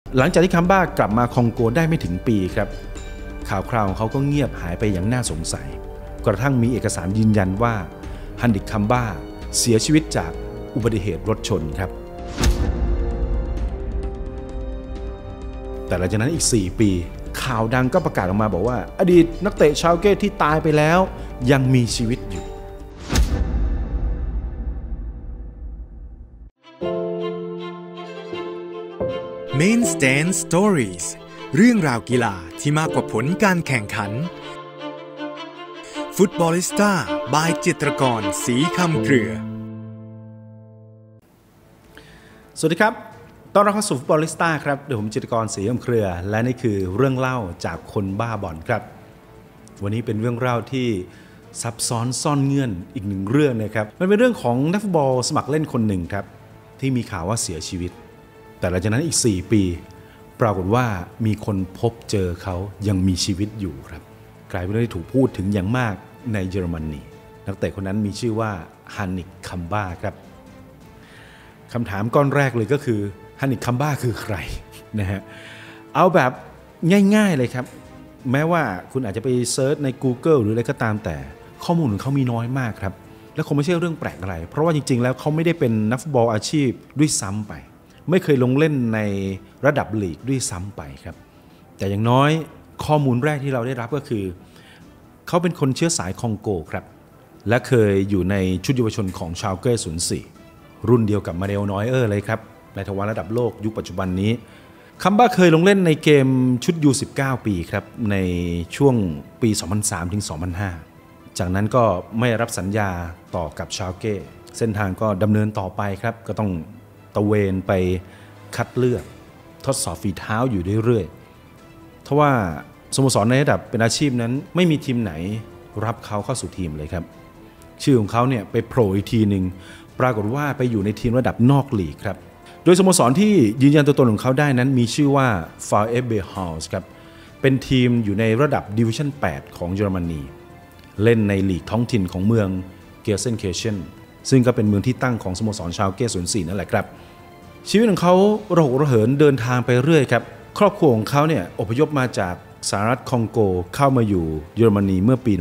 หลังจากที่คัมบ้ากลับมาคองโกได้ไม่ถึงปีครับข่าวคราวของเขาก็เงียบหายไปอย่างน่าสงสัยกระทั่งมีเอกสารยืนยันว่าฮันดิกคัมบ้าเสียชีวิตจากอุบัติเหตุรถชนครับแต่หลังจากนั้นอีก4 ปีข่าวดังก็ประกาศออกมาบอกว่าอดีตนักเตะชาวเก้ที่ตายไปแล้วยังมีชีวิตอยู่ Main Stand Stories เรื่องราวกีฬาที่มากกว่าผลการแข่งขันฟุตบอลิสต้าบายจิตรกรศรีคำเครือสวัสดีครับต้อนรับเข้าสู่ฟุตบอลิสต้าครับโดยผมจิตรกรศรีคำเครือและนี่คือเรื่องเล่าจากคนบ้าบอลครับวันนี้เป็นเรื่องเล่าที่ซับซ้อนซ่อนเงื่อนอีกหนึ่งเรื่องนะครับมันเป็นเรื่องของนักฟุตบอลสมัครเล่นคนหนึ่งครับที่มีข่าวว่าเสียชีวิตแต่หลังจากนั้นอีก4 ปีปรากฏว่ามีคนพบเจอเขายังมีชีวิตอยู่ครับกลายเป็นเรื่องที่ถูกพูดถึงอย่างมากในเยอรมนีนักเตะคนนั้นมีชื่อว่าฮันนิกคัมบ้าครับคำถามก้อนแรกเลยก็คือฮันนิกคัมบ้าคือใครนะฮะเอาแบบง่ายๆเลยครับแม้ว่าคุณอาจจะไปเซิร์ชใน Google หรืออะไรก็ตามแต่ข้อมูลของเขามีน้อยมากครับและคงไม่ใช่เรื่องแปลกอะไรเพราะว่าจริงๆแล้วเขาไม่ได้เป็นนักฟุตบอลอาชีพด้วยซ้ำไปไม่เคยลงเล่นในระดับลีกด้วยซ้ำไปครับแต่อย่างน้อยข้อมูลแรกที่เราได้รับก็คือเขาเป็นคนเชื้อสายคองโกครับและเคยอยู่ในชุดเยาวชนของชาวเก้04รุ่นเดียวกับมาเรลนอยเออร์เลยครับในทวารระดับโลกยุคปัจจุบันนี้คัมบ้าเคยลงเล่นในเกมชุดยู19ปีครับในช่วงปี 2003 ถึง 2005 จากนั้นก็ไม่รับสัญญาต่อกับชาวเก้เส้นทางก็ดำเนินต่อไปครับก็ต้องตะเวนไปคัดเลือกทดสอบฝีเท้าอยู่เรื่อยๆเพราะว่าสโมสรในระดับเป็นอาชีพนั้นไม่มีทีมไหนรับเขาเข้าสู่ทีมเลยครับชื่อของเขาเนี่ยไปโผล่อีกทีหนึ่งปรากฏว่าไปอยู่ในทีมระดับนอกลีกครับโดยสโมสรที่ยืนยันตัวตนของเขาได้นั้นมีชื่อว่า VfB Haus ครับเป็นทีมอยู่ในระดับดิวิชั่น8ของเยอรมนีเล่นในลีกท้องถิ่นของเมืองเกลเซนเคเชนซึ่งก็เป็นเมืองที่ตั้งของสโมสรชาวเก้04นั่นแหละครับชีวิตของเขาระหกระเหินเดินทางไปเรื่อยครับครอบครัวของเขาเนี่ยอพยพมาจากสหรัฐคองโกเข้ามาอยู่เยอรมนีเมื่อปี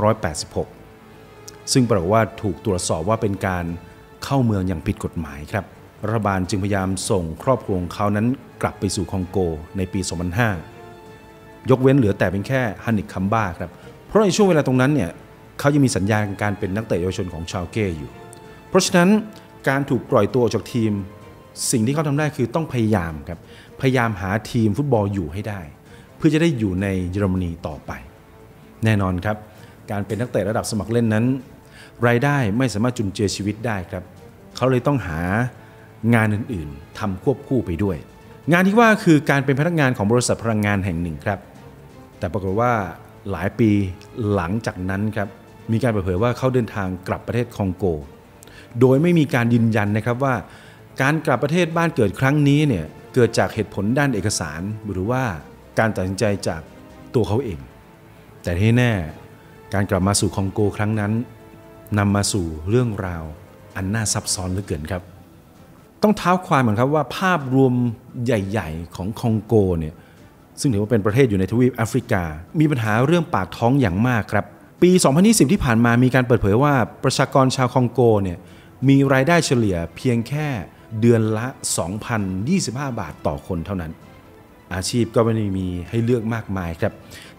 1986 ซึ่งปรากฏว่าถูกตรวจสอบว่าเป็นการเข้าเมืองอย่างผิดกฎหมายครับรัฐบาลจึงพยายามส่งครอบครัวของเขานั้นกลับไปสู่คองโกในปี 2005 ยกเว้นเหลือแต่เป็นแค่ฮันนิกคัมบ้าครับเพราะในช่วงเวลาตรงนั้นเนี่ยเขายังมีสัญญาการเป็นนักเตะเยาวชนของชาวเก้อยู่เพราะฉะนั้นการถูกปล่อยตัวออกจากทีมสิ่งที่เขาทำได้คือต้องพยายามครับพยายามหาทีมฟุตบอลอยู่ให้ได้เพื่อจะได้อยู่ในเยอรมนีต่อไปแน่นอนครับการเป็นนักเตะระดับสมัครเล่นนั้นรายได้ไม่สามารถจุนเจือชีวิตได้ครับเขาเลยต้องหางานอื่นๆทำควบคู่ไปด้วยงานที่ว่าคือการเป็นพนักงานของบริษัทพลังงานแห่งหนึ่งครับแต่ปรากฏว่าหลายปีหลังจากนั้นครับมีการเปิดเผยว่าเขาเดินทางกลับประเทศคองโกโดยไม่มีการยืนยันนะครับว่าการกลับประเทศบ้านเกิดครั้งนี้เนี่ยเกิดจากเหตุผลด้านเอกสารหรือว่าการตัดสินใจจากตัวเขาเองแต่ที่แน่การกลับมาสู่คองโกครั้งนั้นนำมาสู่เรื่องราวอันน่าซับซ้อนเหลือเกินครับต้องเท้าความเหมือนครับว่าภาพรวมใหญ่ๆของคองโกเนี่ยซึ่งถือว่าเป็นประเทศอยู่ในทวีปแอฟริกามีปัญหาเรื่องปากท้องอย่างมากครับปี 2020 ที่ผ่านมามีการเปิดเผยว่าประชากรชาวคองโกเนี่ยมีรายได้เฉลี่ยเพียงแค่เดือนละ 2,025 บาทต่อคนเท่านั้นอาชีพก็ไม่ได้มีให้เลือกมากมายครับ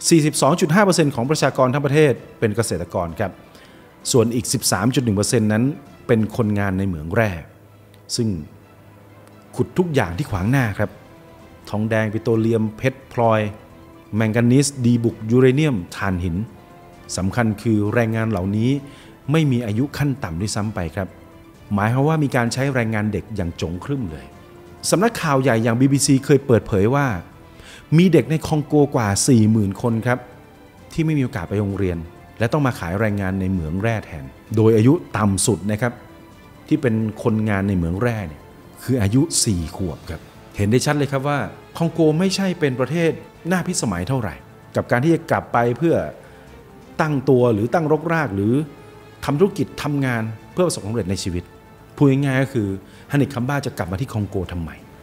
42.5% ของประชากรทั้งประเทศเป็นเกษตรกรครับส่วนอีก 13.1% นั้นเป็นคนงานในเหมืองแร่ซึ่งขุดทุกอย่างที่ขวางหน้าครับทองแดงปิโตรเลียมเพชรพลอยแมงกานีสดีบุกยูเรเนียมถ่านหินสำคัญคือแรงงานเหล่านี้ไม่มีอายุขั้นต่ำด้วยซ้ำไปครับหมายความว่ามีการใช้แรงงานเด็กอย่างจงครึ่มเลยสำนักข่าวใหญ่อย่าง BBC เคยเปิดเผยว่ามีเด็กในคองโกกว่า 40,000 คนครับที่ไม่มีโอกาสไปโรงเรียนและต้องมาขายแรงงานในเหมืองแร่แทนโดยอายุต่ำสุดนะครับที่เป็นคนงานในเหมืองแร่เนี่ยคืออายุ4 ขวบครับเห็นได้ชัดเลยครับว่าคองโกไม่ใช่เป็นประเทศน่าพิสมัยเท่าไหร่กับการที่จะกลับไปเพื่อตั้งตัวหรือตั้งรกรากหรือทำธุรกิจทำงานเพื่อประสบความสำเร็จในชีวิตพูดง่ายๆก็คือฮันนิกคัมบ้าจะกลับมาที่คองโกทำไม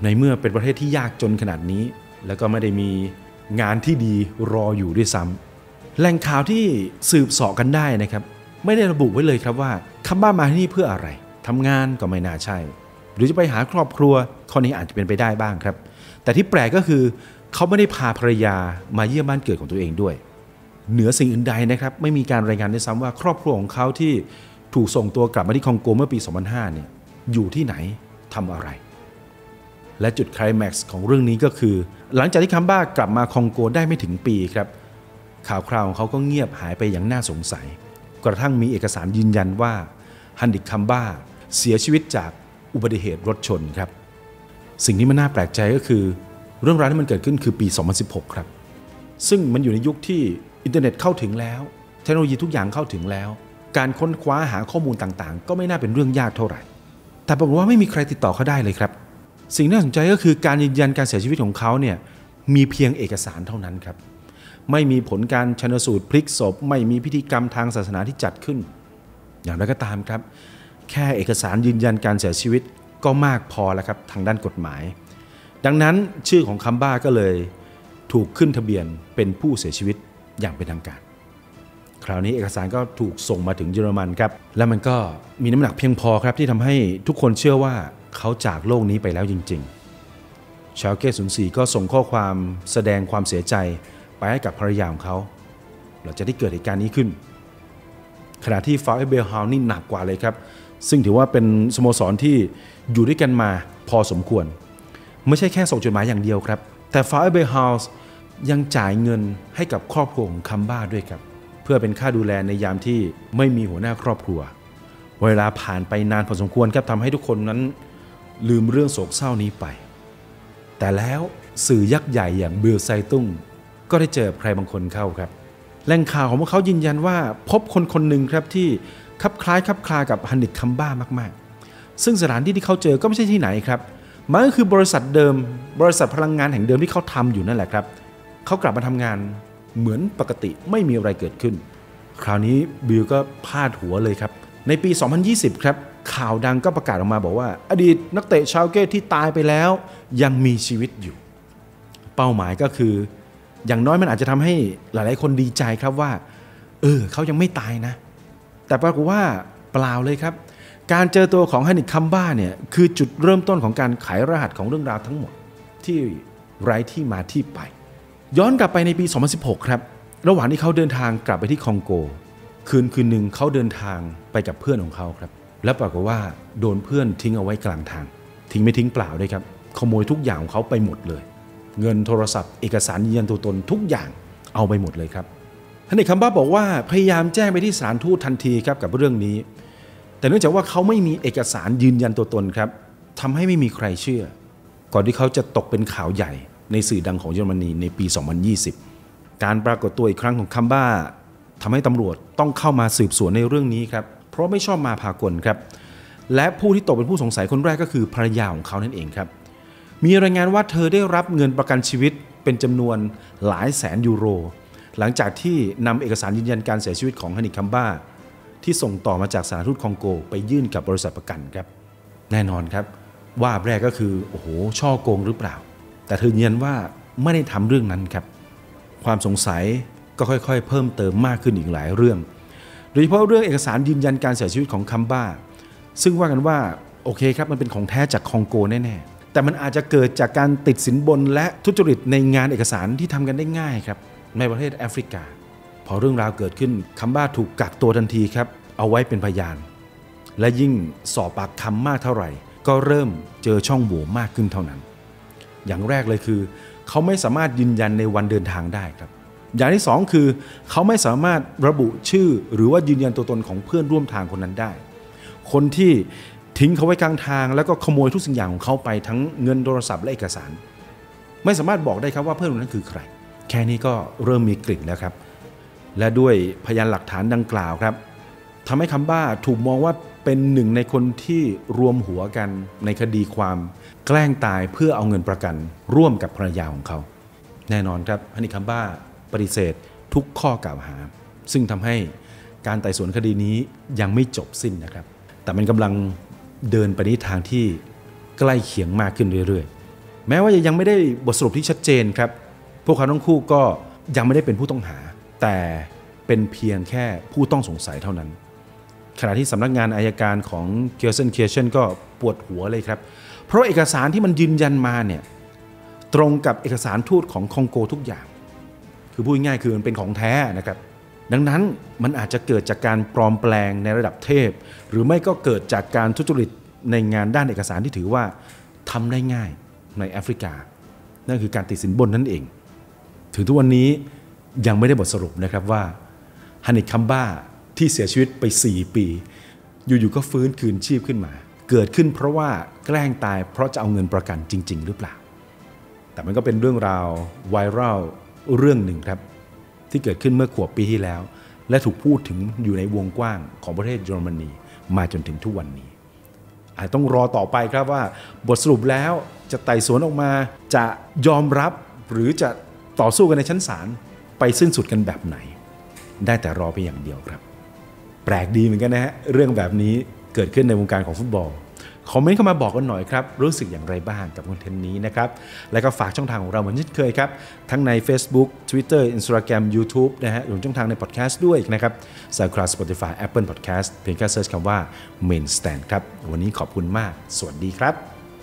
ในเมื่อเป็นประเทศที่ยากจนขนาดนี้แล้วก็ไม่ได้มีงานที่ดีรออยู่ด้วยซ้ำแหล่งข่าวที่สืบเสาะกันได้นะครับไม่ได้ระบุไว้เลยครับว่าคัมบ้ามาที่นี่เพื่ออะไรทำงานก็ไม่น่าใช่หรือจะไปหาครอบครัวข้อนี้อาจจะเป็นไปได้บ้างครับแต่ที่แปลกก็คือเขาไม่ได้พาภรรยามาเยี่ยมบ้านเกิดของตัวเองด้วยเหนือสิ่งอื่นใดนะครับไม่มีการรายงานด้วยซ้ำว่าครอบครัวของเขาที่ถูกส่งตัวกลับมาที่คองโกเมื่อปี 2005 เนี่ยอยู่ที่ไหนทำอะไรและจุดไคลแม็กซ์ของเรื่องนี้ก็คือหลังจากที่คัมบ้ากลับมาคองโกได้ไม่ถึงปีครับข่าวคราวของเขาก็เงียบหายไปอย่างน่าสงสัยกระทั่งมีเอกสารยืนยันว่าฮันดิกคัมบ้าเสียชีวิตจากอุบัติเหตุรถชนครับสิ่งที่มันน่าแปลกใจก็คือเรื่องราวที่มันเกิดขึ้นคือปี 2016 ครับซึ่งมันอยู่ในยุคที่อินเทอร์เน็ตเข้าถึงแล้วเทคโนโลยีทุกอย่างเข้าถึงแล้วการค้นคว้าหาข้อมูลต่างๆก็ไม่น่าเป็นเรื่องยากเท่าไหร่แต่ปรากฏว่าไม่มีใครติดต่อเขาได้เลยครับสิ่งน่าสนใจก็คือการยืนยันการเสียชีวิตของเขาเนี่ยมีเพียงเอกสารเท่านั้นครับไม่มีผลการชันสูตรพลิกศพไม่มีพิธีกรรมทางศาสนาที่จัดขึ้นอย่างไรก็ตามครับแค่เอกสารยืนยันการเสียชีวิตก็มากพอแล้วครับทางด้านกฎหมายดังนั้นชื่อของคัมบ้าก็เลยถูกขึ้นทะเบียนเป็นผู้เสียชีวิตอย่างเป็นทางการคราวนี้เอกสารก็ถูกส่งมาถึงเยอรมันครับและมันก็มีน้ำหนักเพียงพอครับที่ทำให้ทุกคนเชื่อว่าเขาจากโลกนี้ไปแล้วจริงๆชาลเก้04ก็ส่งข้อความแสดงความเสียใจไปให้กับภรรยาของเขาหลังจากที่เกิดเหตุการณ์นี้ขึ้นขณะที่ฟาเบลฮาวนี่หนักกว่าเลยครับซึ่งถือว่าเป็นสโมสรที่อยู่ด้วยกันมาพอสมควรไม่ใช่แค่ส่งจดหมายอย่างเดียวครับแต่ฟาเบลฮาวยังจ่ายเงินให้กับครอบครัวของคัมบ้าด้วยครับเพื่อเป็นค่าดูแลในยามที่ไม่มีหัวหน้าครอบครัวเวลาผ่านไปนานพอสมควรครับทำให้ทุกคนนั้นลืมเรื่องโศกเศร้านี้ไปแต่แล้วสื่อยักษ์ใหญ่อย่างบิลไซตุ้งก็ได้เจอใครบางคนเข้าครับแหล่งข่าวของพวกเขายืนยันว่าพบคนคนหนึ่งครับที่คลับคล้ายคลับคลากับฮันดิกคัมบ้ามากๆซึ่งสถานที่ที่เขาเจอก็ไม่ใช่ที่ไหนครับมันก็คือบริษัทเดิมบริษัทพลังงานแห่งเดิมที่เขาทำอยู่นั่นแหละครับเขากลับมาทำงานเหมือนปกติไม่มีอะไรเกิดขึ้นคราวนี้บิลก็พาดหัวเลยครับในปี 2020 ครับข่าวดังก็ประกาศออกมาบอกว่าอดีตนักเตะชาลเก้ที่ตายไปแล้วยังมีชีวิตอยู่เป้าหมายก็คืออย่างน้อยมันอาจจะทำให้หลายๆคนดีใจครับว่าเขายังไม่ตายนะแต่ปรากฏว่าเปล่าเลยครับการเจอตัวของฮันดิกคัมบ้าเนี่ยคือจุดเริ่มต้นของการไขรหัสของเรื่องราวทั้งหมดที่ไร้ที่มาที่ไปย้อนกลับไปในปี 2016 ครับระหว่างที่เขาเดินทางกลับไปที่คองโกคืนหนึ่งเขาเดินทางไปกับเพื่อนของเขาครับและปรากฏว่าโดนเพื่อนทิ้งเอาไว้กลางทางทิ้งไม่ทิ้งเปล่าด้วยครับขโมยทุกอย่างของเขาไปหมดเลยเงินโทรศัพท์เอกสารยืนยันตัวตนทุกอย่างเอาไปหมดเลยครับฮันดิกคัมบ้าบอกว่าพยายามแจ้งไปที่สถานทูตทันทีครับกับเรื่องนี้แต่เนื่องจากว่าเขาไม่มีเอกสารยืนยันตัวตนครับทำให้ไม่มีใครเชื่อก่อนที่เขาจะตกเป็นข่าวใหญ่ในสื่อดังของเยอรมนีในปี 2020 การปรากฏตัวอีกครั้งของคัมบ้าทำให้ตำรวจต้องเข้ามาสืบสวนในเรื่องนี้ครับเพราะไม่ชอบมาพากลครับและผู้ที่ตกเป็นผู้สงสัยคนแรกก็คือภรรยาของเขานั่นเองครับมีรายงานว่าเธอได้รับเงินประกันชีวิตเป็นจำนวนหลายแสนยูโรหลังจากที่นำเอกสารยืนยันการเสียชีวิตของฮันดิกคัมบ้าที่ส่งต่อมาจากสถานทูตคองโกไปยื่นกับบริษัทประกันครับแน่นอนครับว่าแรกก็คือโอ้โหช่อโกงหรือเปล่าแต่เธอยืนยันว่าไม่ได้ทำเรื่องนั้นครับความสงสัยก็ค่อยๆเพิ่มเติมมากขึ้นอีกหลายเรื่องโดยเฉพาะเรื่องเอกสารยืนยันการเสียชีวิตของคัมบ้าซึ่งว่ากันว่าโอเคครับมันเป็นของแท้จากคองโกแน่ๆแต่มันอาจจะเกิดจากการติดสินบนและทุจริตในงานเอกสารที่ทำกันได้ง่ายครับในประเทศแอฟริกาพอเรื่องราวเกิดขึ้นคัมบ้าถูกกักตัวทันทีครับเอาไว้เป็นพยานและยิ่งสอบปากคำมากเท่าไหร่ก็เริ่มเจอช่องโหว่มากขึ้นเท่านั้นอย่างแรกเลยคือเขาไม่สามารถยืนยันในวันเดินทางได้ครับอย่างที่สองคือเขาไม่สามารถระบุชื่อหรือว่ายืนยันตัวตนของเพื่อนร่วมทางคนนั้นได้คนที่ทิ้งเขาไว้กลางทางแล้วก็ขโมยทุกสิ่งอย่างของเขาไปทั้งเงินโทรศัพท์และเอกสารไม่สามารถบอกได้ครับว่าเพื่อนคนนั้นคือใครแค่นี้ก็เริ่มมีกลิ่นแล้วครับและด้วยพยานหลักฐานดังกล่าวครับทำให้คัมบ้าถูกมองว่าเป็นหนึ่งในคนที่รวมหัวกันในคดีความแกล้งตายเพื่อเอาเงินประกันร่วมกับภรรยาของเขาแน่นอนครับฮันดิกคัมบ้าปฏิเสธทุกข้อกล่าวหาซึ่งทำให้การไต่สวนคดีนี้ยังไม่จบสิ้นนะครับแต่มันกำลังเดินไปในทางที่ใกล้เคียงมากขึ้นเรื่อยๆแม้ว่ายังไม่ได้บทสรุปที่ชัดเจนครับพวกเขาทั้งคู่ก็ยังไม่ได้เป็นผู้ต้องหาแต่เป็นเพียงแค่ผู้ต้องสงสัยเท่านั้นขณะที่สำนักงานอัยการของเกียร์เซนก็ปวดหัวเลยครับเพราะเอกสารที่มันยืนยันมาเนี่ยตรงกับเอกสารทูตของคองโกทุกอย่างคือพูดง่ายๆคือมันเป็นของแท้นะครับดังนั้นมันอาจจะเกิดจากการปลอมแปลงในระดับเทพหรือไม่ก็เกิดจากการทุจริตในงานด้านเอกสารที่ถือว่าทำได้ง่ายในแอฟริกานั่นคือการติดสินบนนั่นเองถึงทุกวันนี้ยังไม่ได้บทสรุปนะครับว่าฮานิคัมบ้าที่เสียชีวิตไป4 ปีอยู่ๆก็ฟื้นคืนชีพขึ้นมาเกิดขึ้นเพราะว่าแกล้งตายเพราะจะเอาเงินประกันจริงๆหรือเปล่าแต่มันก็เป็นเรื่องราวไวรัลเรื่องหนึ่งครับที่เกิดขึ้นเมื่อขวบปีที่แล้วและถูกพูดถึงอยู่ในวงกว้างของประเทศเยอรมนีมาจนถึงทุกวันนี้อาจต้องรอต่อไปครับว่าบทสรุปแล้วจะไต่สวนออกมาจะยอมรับหรือจะต่อสู้กันในชั้นศาลไปสิ้นสุดกันแบบไหนได้แต่รอเพียงอย่างเดียวครับแปลกดีเหมือนกันนะฮะเรื่องแบบนี้เกิดขึ้นในวงการของฟุตบอลคอมเมนต์เข้ามาบอกกันหน่อยครับรู้สึกอย่างไรบ้างกับคอนเทนต์นี้นะครับแล้วก็ฝากช่องทางของเราเหมือนเช่นเคยครับทั้งใน Facebook Twitter Instagram YouTube นะฮะรวมช่องทางในพอดแคสต์ด้วยนะครับ SoundCloud Spotify Apple Podcast เพียงแค่เสิร์ชคำว่า Main Stand ครับวันนี้ขอบคุณมากสวัสดีครับ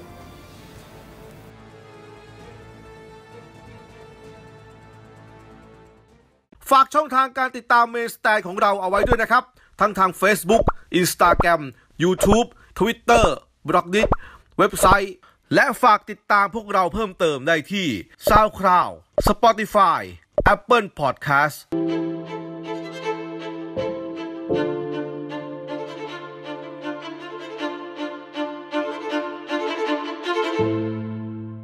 ฝากช่องทางการติดตาม Main Stand ของเราเอาไว้ด้วยนะครับทั้งทาง Facebook Instagram YouTube Twitterบล็อกดิเว็บไซต์และฝากติดตามพวกเราเพิ่มเติมได้ที่ SoundCloud Spotify Apple Podcast